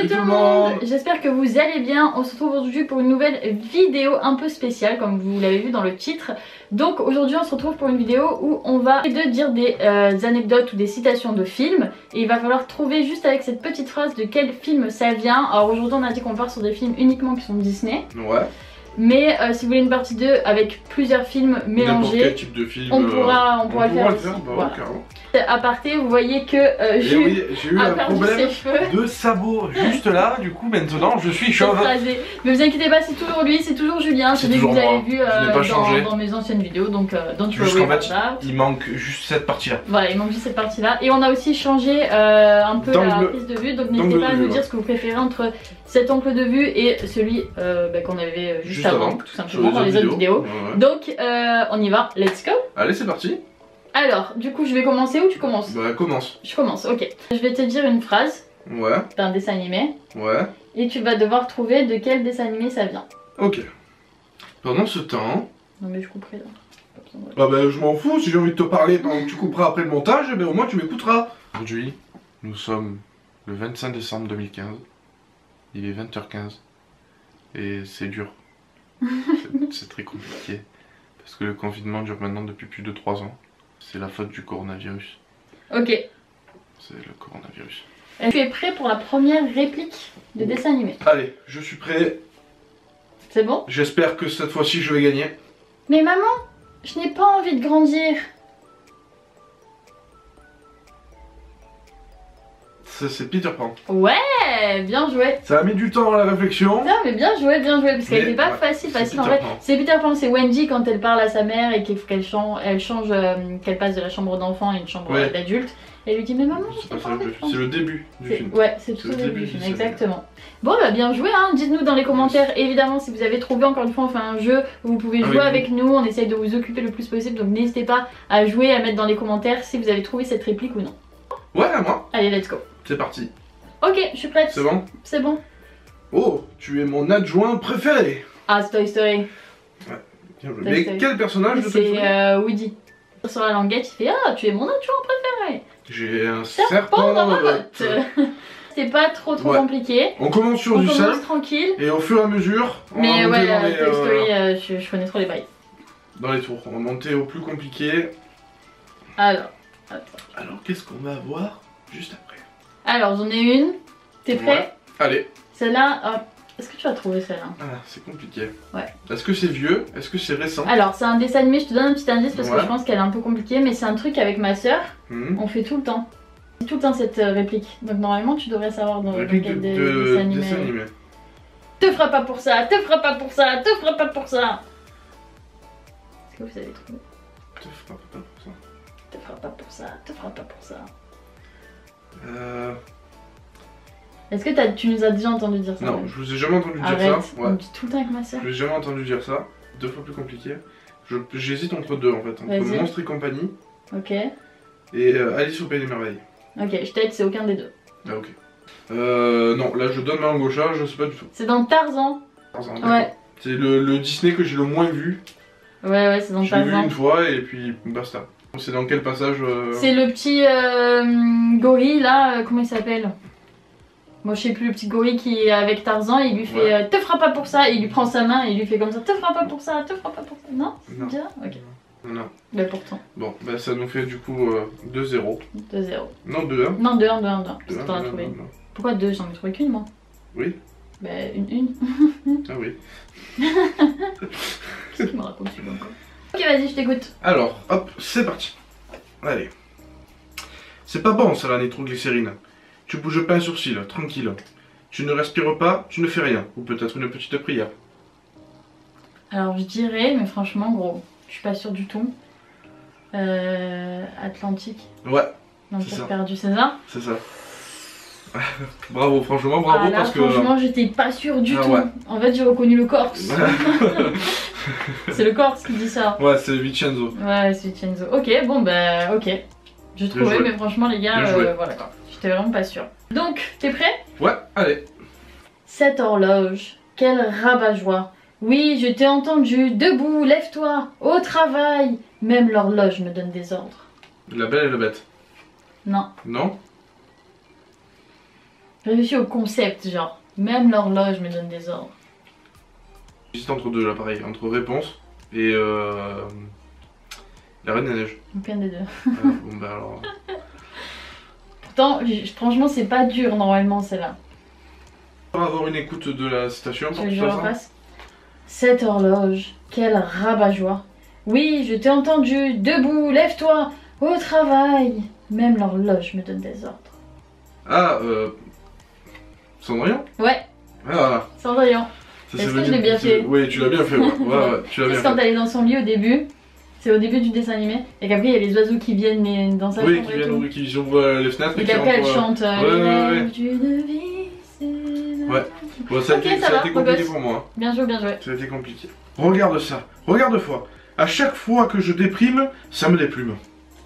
Salut tout le monde. J'espère que vous allez bien. On se retrouve aujourd'hui pour une nouvelle vidéo un peu spéciale comme vous l'avez vu dans le titre. Donc aujourd'hui on se retrouve pour une vidéo où on va dire des anecdotes ou des citations de films. Et il va falloir trouver juste avec cette petite phrase de quel film ça vient. Alors aujourd'hui on a dit qu'on part sur des films uniquement qui sont Disney. Ouais. Mais si vous voulez une partie 2 avec plusieurs films mélangés, quel type de film, on pourra le faire aussi. Bah, voilà. carrément. À parté, vous voyez que j'ai eu un problème de sabot juste là, du coup maintenant je suis chauve. Mais vous inquiétez pas, c'est toujours lui, c'est toujours Julien, c'est lui que vous avez vu dans mes anciennes vidéos, donc don't worry about that. Il manque juste cette partie là. Voilà, il manque juste cette partie là. Et on a aussi changé un peu la prise de vue, donc n'hésitez pas à nous dire ce que vous préférez entre cet angle de vue et celui qu'on avait juste avant, tout simplement dans les autres vidéos. Ouais. Donc on y va, let's go. Allez, c'est parti. Alors, du coup, je vais commencer ou tu commences? Bah, commence. Je commence, ok. Je vais te dire une phrase. Ouais. D'un dessin animé. Ouais. Et tu vas devoir trouver de quel dessin animé ça vient. Ok. Pendant ce temps... Non mais je couperai là. Ah bah je m'en fous, si j'ai envie de te parler pendant que tu couperas après le montage, eh ben au moins tu m'écouteras. Aujourd'hui, nous sommes le 25 décembre 2015. Il est 20h15. Et c'est dur. C'est très compliqué. Parce que le confinement dure maintenant depuis plus de 3 ans. C'est la faute du coronavirus. Ok. C'est le coronavirus. Tu es prêt pour la première réplique de dessin animé? Allez, je suis prêt. C'est bon? J'espère que cette fois-ci je vais gagner. Mais maman, je n'ai pas envie de grandir. C'est Peter Pan. Ouais, bien joué. Ça a mis du temps à la réflexion. Non mais bien joué, parce qu'elle n'était pas facile en fait. C'est Peter Pan, c'est Wendy quand elle parle à sa mère et qu'elle change, qu'elle passe de la chambre d'enfant à une chambre d'adulte. Elle lui dit mais maman, c'est le début du film. Ouais, c'est tout le début du film, exactement. Bon bah bien joué hein, dites-nous dans les commentaires évidemment si vous avez trouvé, encore une fois on fait un jeu où vous pouvez jouer avec nous, on essaye de vous occuper le plus possible, donc n'hésitez pas à jouer, à mettre dans les commentaires si vous avez trouvé cette réplique ou non. Ouais, à moi. Allez, let's go. C'est parti. Ok, je suis prête. C'est bon? C'est bon. Oh, tu es mon adjoint préféré. Ah, c'est Toy Story. Ouais, bien joué. Mais quel personnage de Toy Story? C'est Woody. Sur la languette, il fait ah, tu es mon adjoint préféré. J'ai un serpent dans ma botte. C'est pas trop compliqué. On commence sur du simple. Tranquille. Et au fur et à mesure, on mais va ouais, monter Toy Story, je connais trop les bails. Dans les tours, on va monter au plus compliqué. Alors, attends. Alors, qu'est-ce qu'on va voir juste après? Alors, j'en ai une. T'es prêt? Ouais. Allez. Celle-là, est-ce que tu vas trouver celle-là? Ah, c'est compliqué. Ouais. Est-ce que c'est vieux? Est-ce que c'est récent? Alors, c'est un dessin animé, je te donne un petit indice parce que je pense qu'elle est un peu compliquée, mais c'est un truc avec ma soeur. On fait tout le temps. Tout le temps cette réplique. Donc, normalement, tu devrais savoir dans quel dessin animé. Te feras pas pour ça, te feras pas pour ça, te feras pas pour ça. Est-ce que vous avez trouvé? Te feras pas pour ça. Te feras pas pour ça, te feras pas pour ça. Est-ce que tu nous as déjà entendu dire ça? Non, je vous ai jamais entendu dire ça. Ouais. On dit tout le temps avec ma soeur. Je vous ai jamais entendu dire ça. 2 fois plus compliqué. J'hésite entre deux en fait. Entre Monstres et compagnie. Ok. Et Alice au Pays des Merveilles. Ok, je t'aide, c'est aucun des deux. Ah ok. Non, là je donne ma langue au chat, je sais pas du tout. C'est dans Tarzan. Tarzan, ouais. C'est le Disney que j'ai le moins vu. Ouais, c'est dans Tarzan. Je l'ai vu une fois et puis basta. C'est dans quel passage C'est le petit gorille là, comment il s'appelle? Moi je sais plus, le petit gorille qui est avec Tarzan, il lui fait te feras pas pour ça, et il lui prend sa main et il lui fait comme ça, te feras pas pour ça, te feras pas pour ça. Non? Non. Déjà? Ok. Non. Bah pourtant. Bon, bah ça nous fait du coup 2-0. 2-0. Non, 2-1. Non, 2-1, 2-1, 2-1. Parce que t'en as trouvé. Pourquoi 2? J'en ai trouvé qu'une moi. Oui. Bah une. Ah oui. Qu'est-ce qu'il me raconte celui-là encore? Ok, vas-y, je t'écoute. Alors, hop, c'est parti. Allez. C'est pas bon ça la nitroglycérine. Tu bouges pas un sourcil, tranquille. Tu ne respires pas, tu ne fais rien. Ou peut-être une petite prière. Alors je dirais, mais franchement gros, je suis pas sûre du tout. Atlantique. Ouais. L'Empire perdu, c'est ça? C'est ça. Bravo, franchement, bravo là, parce que... Franchement, j'étais pas sûre du tout. Ouais. En fait, j'ai reconnu le Corse. C'est le Corse qui dit ça. Ouais, c'est Vincenzo. Ouais, c'est Vincenzo. Ok, bon bah, ok. Je trouvais, mais franchement, les gars, voilà quoi. J'étais vraiment pas sûre. Donc, t'es prêt? Ouais, allez. Cette horloge, quel rabat-joie. Oui, je t'ai entendu. Debout, lève-toi. Au travail. Même l'horloge me donne des ordres. La Belle et la Bête. Non. Non? Réfléchis au concept, genre. Même l'horloge me donne des ordres. J'hésite entre deux là, pareil. Entre réponse et la Reine des Neiges. Aucun des deux. Bon bah alors. Pourtant, franchement, c'est pas dur normalement celle-là. On va avoir une écoute de la citation Tu pour veux que tout je ça. refasse? Cette horloge, quel rabat-joie. Oui, je t'ai entendu, debout, lève-toi, au travail. Même l'horloge me donne des ordres. Ah, Cendrillon. Ouais, Ah, Cendrillon. ça Est-ce c'est que je l'ai bien fait? Oui, tu l'as bien fait, ouais. Ouais, tu l'as bien Parce que quand fait. elle est dans son lit au début, c'est au début du dessin animé, et qu'après il y a les oiseaux qui viennent dans sa Oui, chambre qui et tout. viennent, qui ouvrent les fenêtres Et qui qu'après elle rentrent, chante ouais, les ouais. rêves d'une vie, c'est la Ouais. Bon, ça a Ok, été, ça ça a va, été beau compliqué gosse. pour moi. Hein. Bien joué, bien joué. Ça a été compliqué. Regarde ça, regarde-toi. À chaque fois que je déprime, ça me déplume.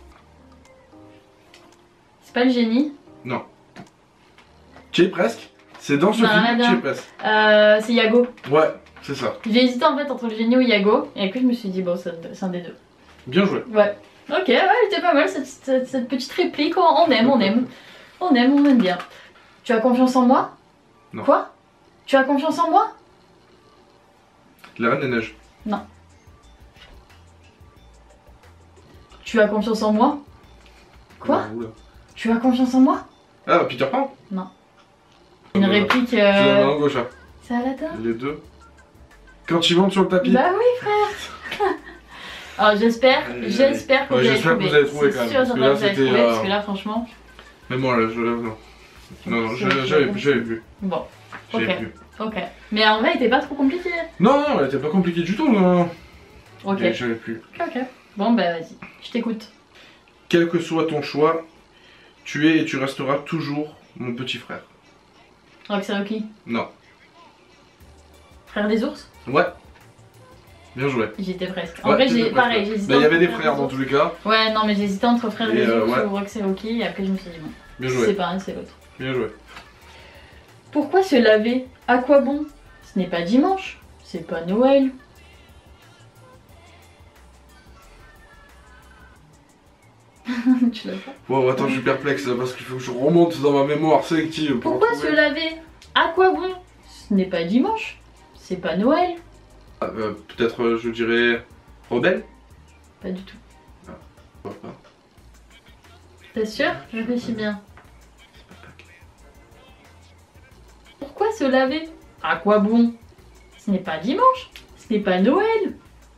C'est pas le génie. Non. Tu es presque. C'est dans ce Non, film, Aladdin. tu es presque. C'est Yago. Ouais, c'est ça. J'ai hésité en fait entre le génie ou Yago, et après je me suis dit, bon, c'est un des deux. Bien joué. Ouais. Ok, ouais, elle était pas mal cette petite réplique. On aime, on aime. On aime, on aime bien. Tu as confiance en moi? Non. Quoi? Tu as confiance en moi? La Reine des Neiges. Tu as confiance en moi? Quoi? Oula. Tu as confiance en moi? Ah, Peter Pan. Une Voilà. réplique. Je la main gauche, hein. C'est Aladdin? Les deux. Quand ils montent sur le tapis. Bah oui, frère! Alors j'espère que Ouais, vous allez j'espère que trouver. vous allez trouver C'est quand même, sûr, parce que certain là, que vous allez c'était, trouver, parce que là, franchement. Mais moi, là, je lève, non. Non, j'avais plus. Bon, J'avais Ok. plus. ok. Mais en vrai, il était pas trop compliqué. Non, non, elle était pas compliquée du tout, non. Ok. Et j'avais plus. Ok. Bon, bah vas-y, je t'écoute. Quel que soit ton choix, tu es et tu resteras toujours mon petit frère. Roxy Rocky, Non. frère des ours? Ouais. Bien joué. J'étais presque. En Ouais, vrai, t'étais j'ai presque. pareil, j'ai hésité. Bah, il y entre avait des frères frères dans ours. tous les cas. Ouais, non, mais j'ai hésité entre frère Et, des ours ouais. ou Roxy Rocky, et après je me suis dit, bon, Bien c'est joué. pas un, c'est l'autre. Bien joué. Pourquoi se laver? À quoi bon? Ce n'est pas dimanche, c'est pas Noël. Tu l'as pas? Bon, attends, je suis perplexe là, parce qu'il faut que je remonte dans ma mémoire sélective. pour Pourquoi se retrouver. laver? À quoi bon? Ce n'est pas dimanche, c'est pas Noël. Ah, peut-être, je dirais. Rebelle. Pas du tout. Pas. T'es sûr? Réfléchis bien. Pourquoi se laver? À quoi bon? Ce n'est pas dimanche, ce n'est pas Noël.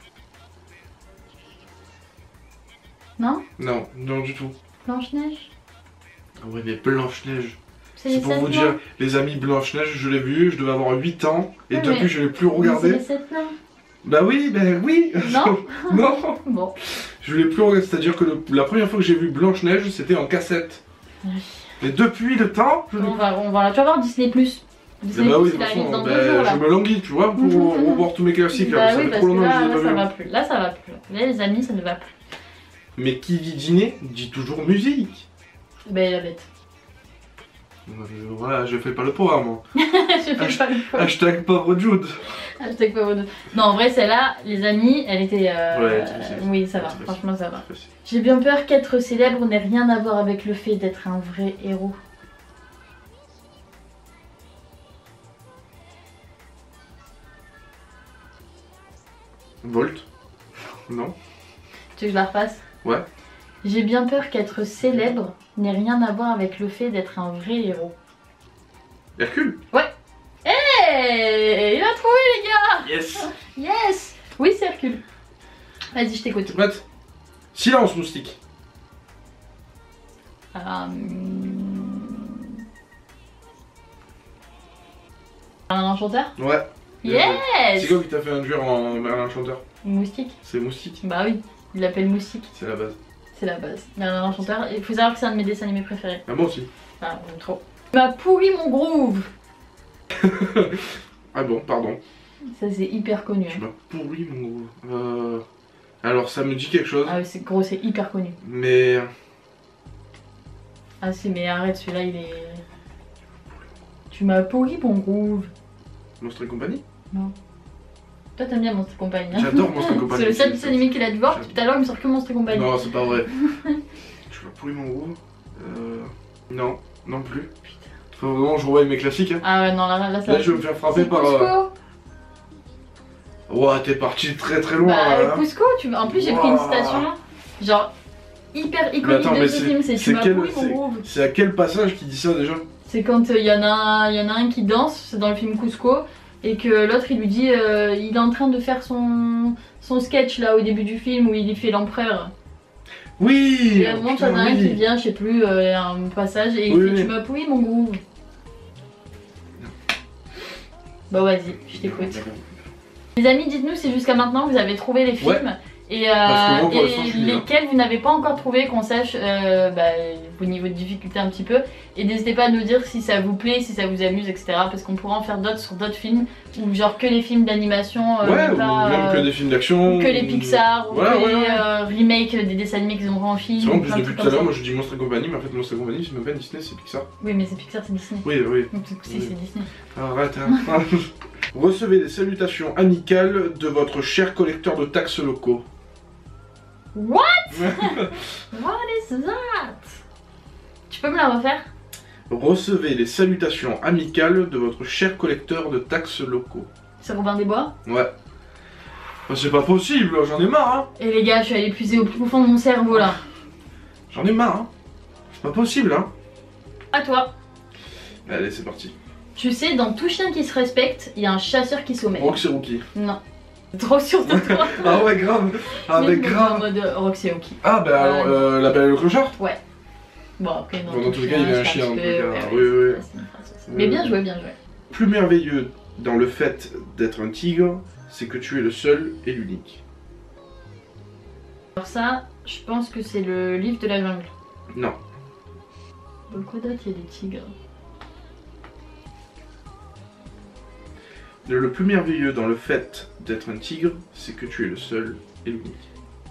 Non? Non, non du tout. Blanche-Neige? Ah ouais, mais Blanche-Neige. C'est C'est les pour 7 vous nains. dire, les amis, Blanche-Neige, je l'ai vu, je devais avoir 8 ans, et Ouais, depuis mais- je l'ai plus Mais c'est regardé. les 7 nains. Bah oui, ben oui. Non? Non, Bon. je l'ai plus regardé, c'est-à-dire que la première fois que j'ai vu Blanche-Neige, c'était en cassette. Oui. Et depuis le temps, je l'ai On va, tu vas voir Disney+. Disney+, bah oui, de il toute arrive façon, dans 2 ben, jours là. je me languis, tu vois, pour revoir tous mes classiques, là, Bah ça oui, fait parce trop que longtemps que je là, les ai ça pas va vus. plus. Là, ça va plus. Là, les amis, ça ne va plus. Mais qui dit dîner, dit toujours musique. Ben la bête. Voilà, je fais pas le poids, moi. Je fais pas le poids. Hashtag pauvre Jude. Hashtag pas votre- Non, en vrai, celle-là, les amis, elle était. Ouais, très facile. oui, ça va. Très facile. Franchement, ça va. Facile. J'ai bien peur qu'être célèbre n'ait rien à voir avec le fait d'être un vrai héros. Volt. Non. Tu veux que je la refasse? Ouais. J'ai bien peur qu'être célèbre n'ait rien à voir avec le fait d'être un vrai héros. Hercule. Hey, il a trouvé, les gars! Yes. Yes! Oui, c'est Hercule. Vas-y, je t'écoute. T'es prête? Silence, moustique. Un enchanteur? Ouais. C'est Yes! quoi qui t'a fait induire en Merlin Chanteur? Moustique? C'est Moustique. Bah oui, il l'appelle Moustique, C'est la base. c'est la base. Merlin l'Enchanteur, il faut savoir que c'est un de mes dessins animés préférés. Ah, moi aussi. Ah, j'aime trop. Il m'a pourri mon groove! Ah bon, pardon. Ça, c'est hyper connu. Tu Hein. m'as pourri mon gros. Alors ça me dit quelque chose, Ah oui, c'est gros, c'est hyper connu. mais. Ah si, mais arrête, celui-là, il est... Tu m'as pourri mon groove. Monstre et compagnie. Toi, t'aimes bien Monstre et Compagnie. Hein. J'adore Monstre et compagnie. C'est le seul dessin animé qu'il a dû voir, J'adore. tout à l'heure, il me sort que Monstre et Compagnie. Non, c'est pas vrai. Tu m'as pourri mon gros. Non, non plus. Faut vraiment que je revoie mes classiques. Hein. Ah ouais, non, là ça. Là, je vais me faire frapper par. Cusco. Ouah, t'es parti très très loin. Bah, là, hein. Cusco, en plus j'ai pris une citation genre hyper iconique de ce film, c'est tu m'as pourri mon groove. C'est à quel passage qui dit ça déjà? C'est quand il y en a un qui danse, c'est dans le film Cusco, et que l'autre il lui dit il est en train de faire son sketch là au début du film où il fait l'empereur. Oui. Et à un moment t'en as un qui vient, je sais plus, un passage et il dit tu m'as pourri mon groove. Bah vas-y, je t'écoute. Les amis, dites-nous si jusqu'à maintenant vous avez trouvé les films et lesquels vous n'avez pas encore trouvé, qu'on sache vos niveaux de difficulté un petit peu. Et n'hésitez pas à nous dire si ça vous plaît, si ça vous amuse, etc. Parce qu'on pourra en faire d'autres sur d'autres films, ou genre que les films d'animation, ou même que des films d'action, que les Pixar, ou que les remakes des dessins animés qu'ils ont franchis. C'est vrai, en plus depuis tout à l'heure, moi je dis Monstres et compagnie, mais en fait Monstres et compagnie c'est même pas Disney, c'est Pixar. Oui, mais c'est Pixar, c'est Disney. Oui, oui. Donc du coup, c'est Disney. Arrête, hein. Recevez des salutations amicales de votre cher collecteur de taxes locaux. What? What is that? Tu peux me la refaire? Recevez les salutations amicales de votre cher collecteur de taxes locaux. C'est Robin des Bois? Ouais. Bah, c'est pas possible, j'en ai marre, hein. Et les gars, je suis allée puiser au plus profond de mon cerveau là. J'en ai marre, hein. C'est pas possible, hein. À toi. Allez, c'est parti. Tu sais, dans tout chien qui se respecte, il y a un chasseur qui sommeille. Roxy Rookie. Non. Trop sûr de toi. Ah ouais, grave. Ah mais grave. En mode Roxy Rookie. Ah bah alors, la Belle et le Clochard. Ouais. Bon après, dans tous les cas, il y avait un chien en tout cas. Oui, oui. Mais bien joué, bien joué. Plus merveilleux dans le fait d'être un tigre, c'est que tu es le seul et l'unique. Alors ça, je pense que c'est le livre de la jungle. Non. Dans quoi d'autre il y a des tigres? Le plus merveilleux dans le fait d'être un tigre, c'est que tu es le seul et l'unique.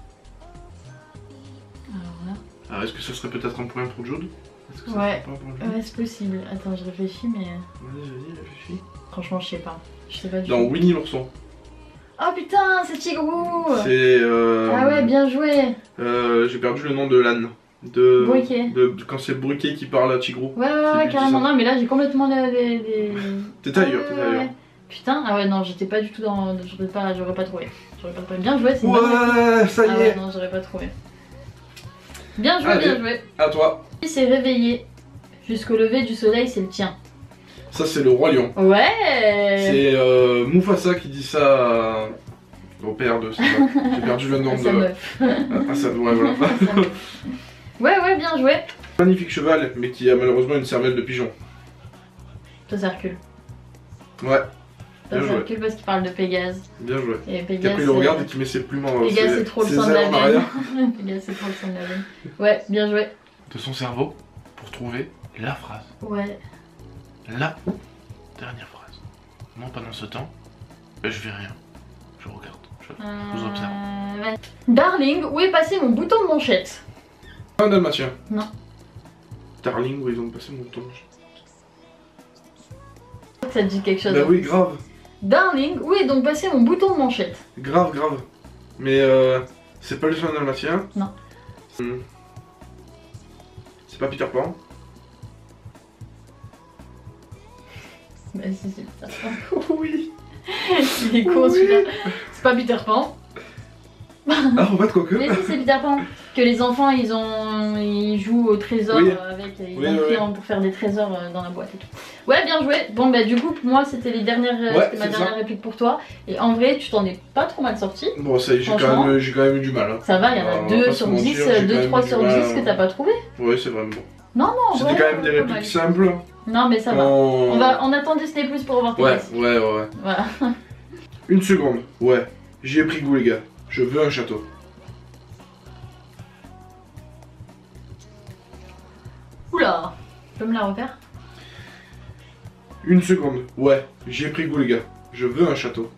Alors là... Alors est-ce que ce serait peut-être un point pour Jude? Ouais, c'est possible. Attends, je réfléchis mais... Vas-y, réfléchis. Franchement, je sais pas. Je sais pas du tout. Dans Winnie l'ourson. Oh putain, c'est Tigrou. C'est... Ah ouais, bien joué. J'ai perdu le nom de l'âne. Briquet. Quand c'est Briquet qui parle à Tigrou. Ouais, carrément. Non, mais là j'ai complètement T'es ailleurs, t'es ailleurs. Putain, ah ouais, non, j'étais pas du tout dans. J'aurais pas trouvé. Bien joué, c'est ouais, ça y est. Ah ouais, non, j'aurais pas trouvé. Bien joué, allez, bien joué. À toi. Il s'est réveillé. Jusqu'au lever du soleil, c'est le tien. Ça, c'est le Roi Lion. Ouais. C'est Mufasa qui dit ça au père de ça. J'ai perdu le nom de. Sa meuf. Ah, ça, ouais, voilà. Ouais, bien joué. Magnifique cheval, mais qui a malheureusement une cervelle de pigeon. Ça recule. Ouais. Ça recule parce qu'il parle de Pégase. Bien joué. Et Pégase. Après, il le regarde et qu'il met ses plumes en. Pégase, c'est trop le sang de la veine. Pégase, c'est trop le sang de la veine. Ouais, bien joué. De son cerveau pour trouver la phrase. Ouais. La dernière phrase. Moi, pendant ce temps, je fais rien. Je regarde. Je vous observe. Ouais. Darling, où est passé mon bouton de manchette? Un dalmatien. Non. Darling, où ils ont passé mon bouton de manchette. Ça te dit quelque chose? Bah oui, grave. Darling, où est donc passé mon bouton de manchette? Grave. Mais c'est pas le soin dalmatien. Non. C'est pas Peter Pan. Bah si, c'est Peter Pan. Oui. Il est con celui-là. C'est pas Peter Pan. Ah, on va de coque. Mais si, c'est Peter Pan. Que les enfants, ils jouent au trésor avec... Ils entrent pour faire des trésors dans la boîte et tout. Ouais, bien joué. Bon, bah du coup, pour moi, c'était ma dernière réplique pour toi. Et en vrai, tu t'en es pas trop mal sorti. Bon, ça y est, j'ai quand même eu du mal. Hein. Ça va, il y en a 2 sur 10, 2-3 sur 10 que t'as pas trouvé. Ouais, c'est vraiment bon. Non, c'était quand même des répliques simples. Non, mais ça va. On attend Disney Plus pour revoir tes répliques. Ouais. Voilà. Une seconde. Ouais, j'y ai pris goût, les gars. Je veux un château. Oula, tu peux me la refaire? Une seconde. Ouais, j'y ai pris goût, les gars. Je veux un château.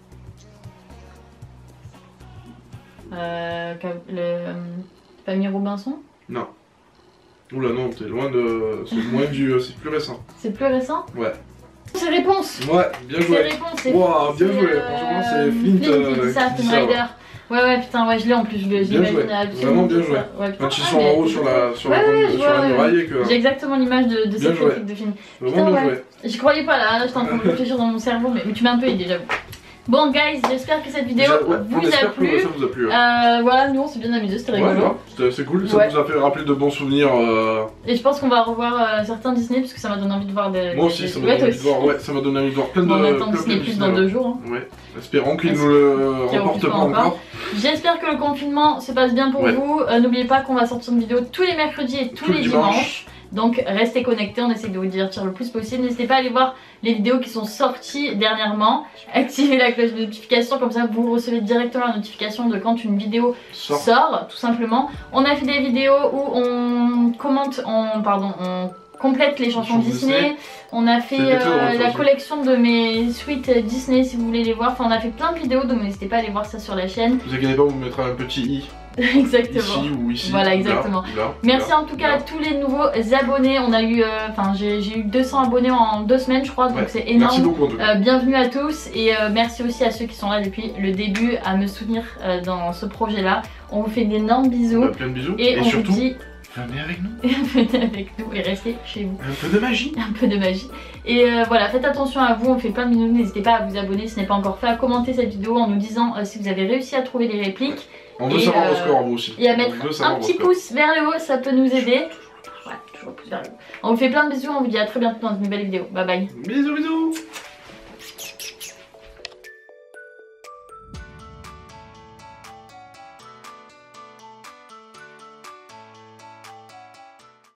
Famille Robinson? Non. Oula, non, t'es loin de. C'est moins vieux, c'est plus récent. C'est plus récent? Ouais. C'est réponse! Ouais, bien joué. C'est réponse, c'est wow, bien joué. Franchement, c'est Flint qui dit ça, Flint Rider. Ouais, putain, ouais, je l'ai en plus, je Bien l'imagine joué. absolument. Vraiment bien joué. Ouais, putain, Quand ils sont en haut sur la ouais. muraille et que. J'ai exactement l'image de Bien cette joué. critique de film. Vraiment Putain, bien ouais. joué. J'y croyais pas là, j'étais en train de réfléchir dans mon cerveau, mais tu m'as un peu aidé, j'avoue. Bon, guys, j'espère que cette vidéo vous a plu. Ça vous a plu. Voilà, nous on s'est bien amusé, c'était rigolo. Ouais, c'est cool, ça vous a fait rappeler de bons souvenirs. Et je pense qu'on va revoir certains Disney parce que ça m'a donné envie de voir des. Moi aussi, ça m'a donné envie de voir. Ouais, ça m'a donné envie de voir plein de. On attend Disney Plus dans 2 jours. Hein. Ouais, espérons qu'il nous le remporte pas encore. J'espère que le confinement se passe bien pour vous. N'oubliez pas qu'on va sortir une vidéo tous les mercredis et tous les dimanches. Donc restez connectés, on essaie de vous divertir le plus possible. N'hésitez pas à aller voir les vidéos qui sont sorties dernièrement. Activez la cloche de notification, comme ça vous recevez directement la notification de quand une vidéo sort, tout simplement. On a fait des vidéos où on commente, on complète les chansons Disney. On a fait la collection de mes suites Disney si vous voulez les voir. Enfin, on a fait plein de vidéos, donc n'hésitez pas à aller voir ça sur la chaîne. Vous inquiétez pas, on vous mettra un petit i. Exactement. Ici ou ici. Voilà, exactement. Merci en tout cas à tous les nouveaux abonnés. On a eu, j'ai eu 200 abonnés en 2 semaines, je crois, donc c'est énorme. Merci beaucoup en tout cas. Bienvenue à tous et merci aussi à ceux qui sont là depuis le début à me soutenir dans ce projet-là. On vous fait d'énormes bisous. Plein de bisous. Et on surtout, vous dit. Venez avec nous. Venez avec nous et restez chez vous. Un peu de magie. Un peu de magie. Et voilà, faites attention à vous, on fait plein de bisous. N'hésitez pas à vous abonner si ce n'est pas encore fait, à commenter cette vidéo en nous disant si vous avez réussi à trouver les répliques. On veut savoir vos scores, vous aussi. Et à mettre un petit pouce vers le haut, ça peut nous aider. Ouais, toujours pouce vers le haut. On vous fait plein de bisous, on vous dit à très bientôt dans une nouvelle vidéo. Bye bye. Bisous, bisous.